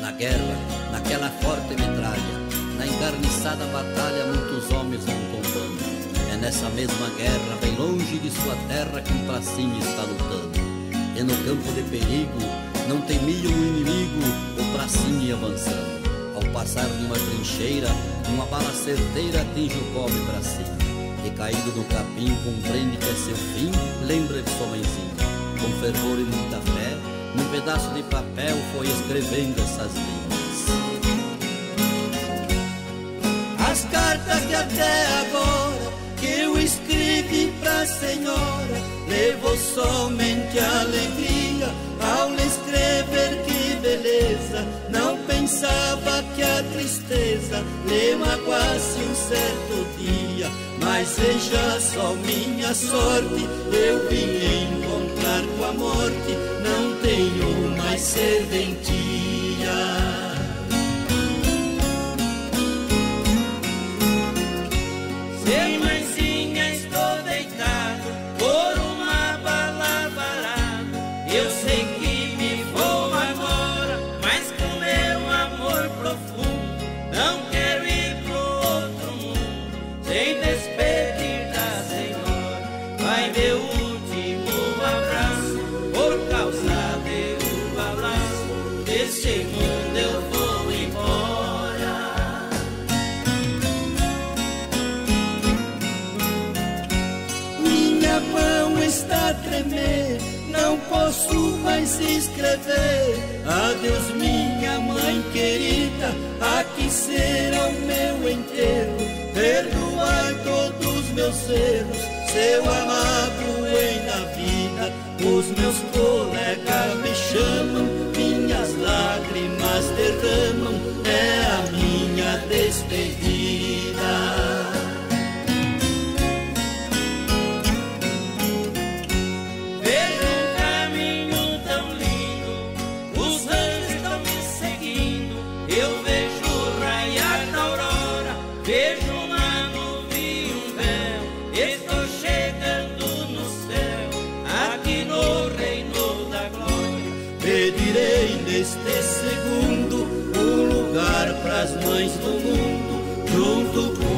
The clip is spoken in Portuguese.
Na guerra, naquela forte metralha, na encarniçada batalha, muitos homens vão tombando. É nessa mesma guerra, bem longe de sua terra, que um pracinha está lutando. E no campo de perigo, não temia o inimigo, o pracinha ia avançando. Ao passar de uma trincheira, uma bala certeira atinge o pobre pracinha. E caído no capim, compreende que é seu fim, lembra de sua mãezinha. Com fervor e muita fé, num pedaço de papel foi escrevendo essas linhas. As cartas que até agora que eu escrevi pra senhora levou somente alegria ao lhe escrever, que beleza. Não pensava que a tristeza lhe magoasse um certo dia. Mas veja só minha sorte, eu vim encontrar com a morte, não tenho mais serventia. Ser mãezinha, estou deitado por uma bala varada. Eu sei que me vou agora, mas com meu amor profundo não quero ir pro outro mundo sem despedir da senhora. Vai meu último abraço, por causa do abraço desse mundo eu vou embora. Minha mão está a tremer, não posso mais escrever. Adeus minha mãe querida, aqui será o meu enterro. Perdoar todos meus erros, seu amado em na vida. Os meus colegas me chamam, minhas lágrimas derramam, é a minha despedida. Eu vejo raiar na aurora, vejo uma nuvem e um véu. Estou chegando no céu, aqui no reino da glória. Pedirei neste segundo um lugar pras mães do mundo, junto com